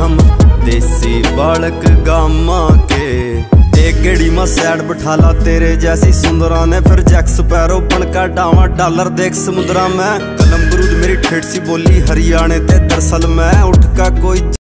हम देसी बालक गामा के। एक गेड़ी में सैड बिठाला तेरे जैसी सुंदरा ने, फिर जैक स्पैरो बनका डावा डॉलर देख समुद्रा में। कलम गुरूद मेरी ठेठ सी बोली हरियाणे ते, दरअसल मैं उठ का कोई